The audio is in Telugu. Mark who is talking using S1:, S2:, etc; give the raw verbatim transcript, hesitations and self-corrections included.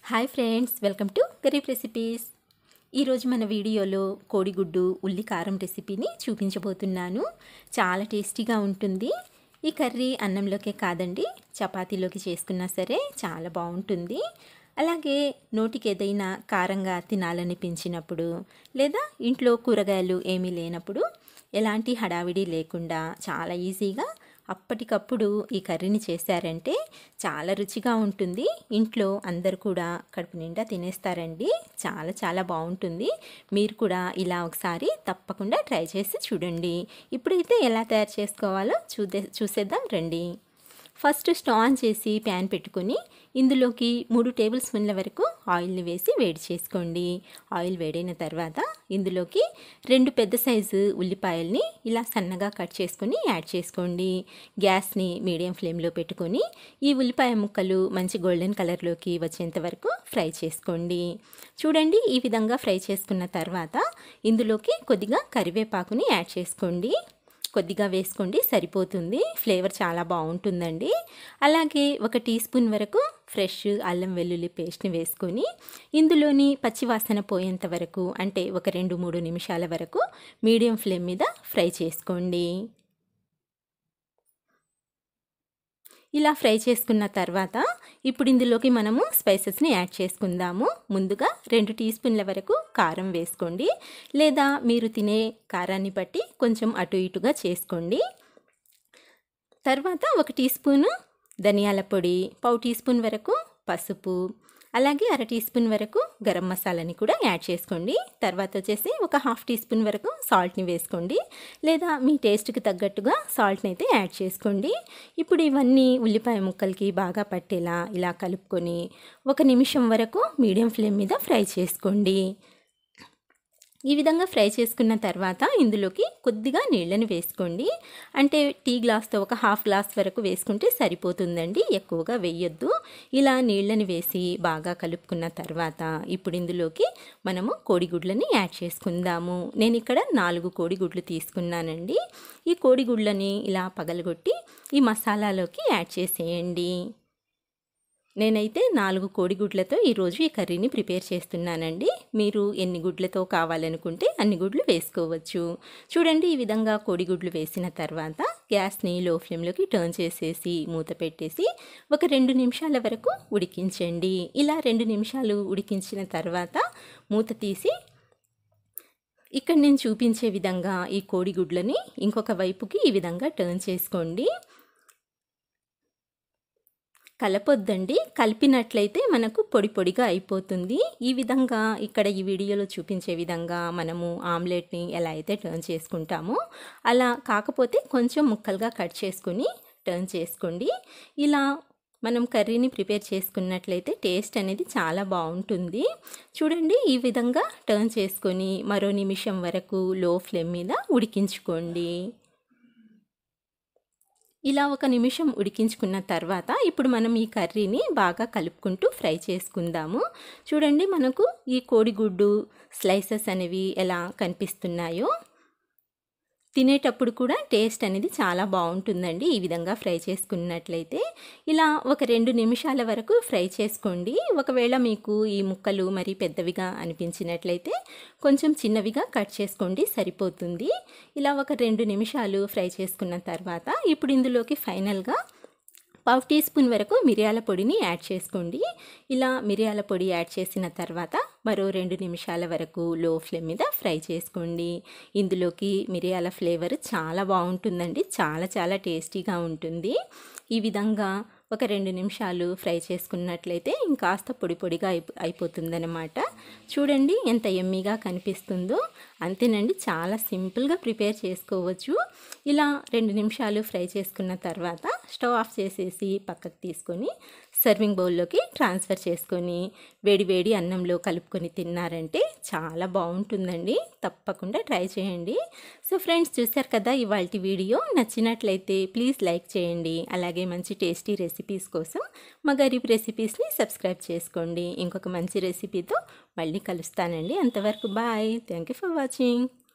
S1: Hi friends, welcome to Garib recipes. ఈరోజు మన వీడియోలో కోడిగుడ్డు ఉల్లి కారం రెసిపీని చూపించబోతున్నాను. చాలా టేస్టీగా ఉంటుంది. ఈ కర్రీ అన్నంలోకే కాదండి, చపాతీలోకి చేసుకున్నా సరే చాలా బాగుంటుంది. అలాగే నోటికి ఏదైనా కారంగా తినాలనిపించినప్పుడు, లేదా ఇంట్లో కూరగాయలు ఏమీ లేనప్పుడు ఎలాంటి హడావిడి లేకుండా చాలా ఈజీగా అప్పటికప్పుడు ఈ కర్రీని చేశారంటే చాలా రుచిగా ఉంటుంది. ఇంట్లో అందరు కూడా కడుపు నిండా తినేస్తారండి. చాలా చాలా బాగుంటుంది. మీరు కూడా ఇలా ఒకసారి తప్పకుండా ట్రై చేసి చూడండి. ఇప్పుడైతే ఎలా తయారు చేసుకోవాలో చూదే చూసేద్దాం రండి. ఫస్ట్ స్టవ్ ఆన్ చేసి ప్యాన్ పెట్టుకొని ఇందులోకి మూడు టేబుల్ స్పూన్ల వరకు ఆయిల్ని వేసి వేడి చేసుకోండి. ఆయిల్ వేడైన తర్వాత ఇందులోకి రెండు పెద్ద సైజు ఉల్లిపాయల్ని ఇలా సన్నగా కట్ చేసుకొని యాడ్ చేసుకోండి. గ్యాస్ని మీడియం ఫ్లేమ్లో పెట్టుకొని ఈ ఉల్లిపాయ ముక్కలు మంచి గోల్డెన్ కలర్లోకి వచ్చేంత వరకు ఫ్రై చేసుకోండి. చూడండి, ఈ విధంగా ఫ్రై చేసుకున్న తర్వాత ఇందులోకి కొద్దిగా కరివేపాకుని యాడ్ చేసుకోండి. కొద్దిగా వేసుకోండి, సరిపోతుంది. ఫ్లేవర్ చాలా బాగుంటుందండి. అలాగే ఒక టీ స్పూన్ వరకు ఫ్రెష్ అల్లం వెల్లుల్లి పేస్ట్ని వేసుకొని ఇందులోని పచ్చివాసన పోయేంత వరకు, అంటే ఒక రెండు మూడు నిమిషాల వరకు మీడియం ఫ్లేమ్ మీద ఫ్రై చేసుకోండి. ఇలా ఫ్రై చేసుకున్న తర్వాత ఇప్పుడు ఇందులోకి మనము స్పైసెస్ని యాడ్ చేసుకుందాము. ముందుగా రెండు టీ స్పూన్ల వరకు కారం వేసుకోండి, లేదా మీరు తినే కారాన్ని బట్టి కొంచెం అటు ఇటుగా చేసుకోండి. తర్వాత ఒక టీ స్పూను ధనియాల పొడి, పావు టీ స్పూన్ వరకు పసుపు, అలాగే అర టీ స్పూన్ వరకు గరం మసాలాని కూడా యాడ్ చేసుకోండి. తర్వాత వచ్చేసి ఒక హాఫ్ టీ స్పూన్ వరకు సాల్ట్ని వేసుకోండి, లేదా మీ టేస్ట్కి తగ్గట్టుగా సాల్ట్ని అయితే యాడ్ చేసుకోండి. ఇప్పుడు ఇవన్నీ ఉల్లిపాయ ముక్కలకి బాగా పట్టేలా ఇలా కలుపుకొని ఒక నిమిషం వరకు మీడియం ఫ్లేమ్ మీద ఫ్రై చేసుకోండి. ఈ విధంగా ఫ్రై చేసుకున్న తర్వాత ఇందులోకి కొద్దిగా నీళ్ళని వేసుకోండి. అంటే టీ గ్లాస్తో ఒక హాఫ్ గ్లాస్ వరకు వేసుకుంటే సరిపోతుందండి, ఎక్కువగా వేయొద్దు. ఇలా నీళ్ళని వేసి బాగా కలుపుకున్న తర్వాత ఇప్పుడు ఇందులోకి మనము కోడిగుడ్లని యాడ్ చేసుకుందాము. నేను ఇక్కడ నాలుగు కోడిగుడ్లు తీసుకున్నానండి. ఈ కోడిగుడ్లని ఇలా పగలగొట్టి ఈ మసాలాలోకి యాడ్ చేసేయండి. నేనైతే నాలుగు కోడిగుడ్లతో ఈరోజు ఈ కర్రీని ప్రిపేర్ చేస్తున్నానండి. మీరు ఎన్ని గుడ్లతో కావాలనుకుంటే అన్ని గుడ్లు వేసుకోవచ్చు. చూడండి, ఈ విధంగా కోడిగుడ్లు వేసిన తర్వాత గ్యాస్ని లో ఫ్లేమ్లోకి టర్న్ చేసేసి మూత పెట్టేసి ఒక రెండు నిమిషాల వరకు ఉడికించండి. ఇలా రెండు నిమిషాలు ఉడికించిన తర్వాత మూత తీసి ఇక్కడ నేను చూపించే విధంగా ఈ కోడిగుడ్లని ఇంకొక వైపుకి ఈ విధంగా టర్న్ చేసుకోండి. కలపొద్దండి, కలిపినట్లయితే మనకు పొడి పొడిగా అయిపోతుంది. ఈ విధంగా ఇక్కడ ఈ వీడియోలో చూపించే విధంగా మనము ఆమ్లెట్ని ఎలా అయితే టర్న్ చేసుకుంటామో అలా కాకపోతే కొంచెం ముక్కలుగా కట్ చేసుకొని టర్న్ చేసుకోండి. ఇలా మనం కర్రీని ప్రిపేర్ చేసుకున్నట్లయితే టేస్ట్ అనేది చాలా బాగుంటుంది. చూడండి, ఈ విధంగా టర్న్ చేసుకొని మరో నిమిషం వరకు లో ఫ్లేమ్ మీద ఉడికించుకోండి. ఇలా ఒక నిమిషం ఉడికించుకున్న తర్వాత ఇప్పుడు మనం ఈ కర్రీని బాగా కలుపుకుంటూ ఫ్రై చేసుకుందాము. చూడండి, మనకు ఈ కోడిగుడ్డు స్లైసెస్ అనేవి ఎలా కనిపిస్తున్నాయో. తినేటప్పుడు కూడా టేస్ట్ అనేది చాలా బాగుంటుందండి ఈ విధంగా ఫ్రై చేసుకున్నట్లయితే. ఇలా ఒక రెండు నిమిషాల వరకు ఫ్రై చేసుకోండి. ఒకవేళ మీకు ఈ ముక్కలు మరి పెద్దవిగా అనిపించినట్లయితే కొంచెం చిన్నవిగా కట్ చేసుకోండి, సరిపోతుంది. ఇలా ఒక రెండు నిమిషాలు ఫ్రై చేసుకున్న తర్వాత ఇప్పుడు ఇందులోకి ఫైనల్గా పావు టీ స్పూన్ వరకు మిరియాల పొడిని యాడ్ చేసుకోండి. ఇలా మిరియాల పొడి యాడ్ చేసిన తర్వాత మరో రెండు నిమిషాల వరకు లో ఫ్లేమ్ మీద ఫ్రై చేసుకోండి. ఇందులోకి మిరియాల ఫ్లేవర్ చాలా బాగుంటుందండి, చాలా చాలా టేస్టీగా ఉంటుంది. ఈ విధంగా ఒక రెండు నిమిషాలు ఫ్రై చేసుకున్నట్లయితే ఇంకాస్త పొడి పొడిగా అయిపో అయిపోతుందన్నమాట. చూడండి ఎంత యమ్మీగా కనిపిస్తుందో. అంతేనండి, చాలా సింపుల్గా ప్రిపేర్ చేసుకోవచ్చు. ఇలా రెండు నిమిషాలు ఫ్రై చేసుకున్న తర్వాత స్టవ్ ఆఫ్ చేసేసి పక్కకు తీసుకొని సర్వింగ్ బౌల్లోకి ట్రాన్స్ఫర్ చేసుకొని వేడి వేడి అన్నంలో కలుపుకొని తిన్నారంటే చాలా బాగుంటుందండి. తప్పకుండా ట్రై చేయండి. సో ఫ్రెండ్స్, చూశారు కదా ఇవాల్టి వీడియో. నచ్చినట్లయితే ప్లీజ్ లైక్ చేయండి. అలాగే మంచి టేస్టీ రెసిపీస్ కోసం మా గరీబ్ రెసిపీస్ని సబ్స్క్రైబ్ చేసుకోండి. ఇంకొక మంచి రెసిపీతో మళ్ళీ కలుస్తానండి. అంతవరకు bye. Thank you for watching.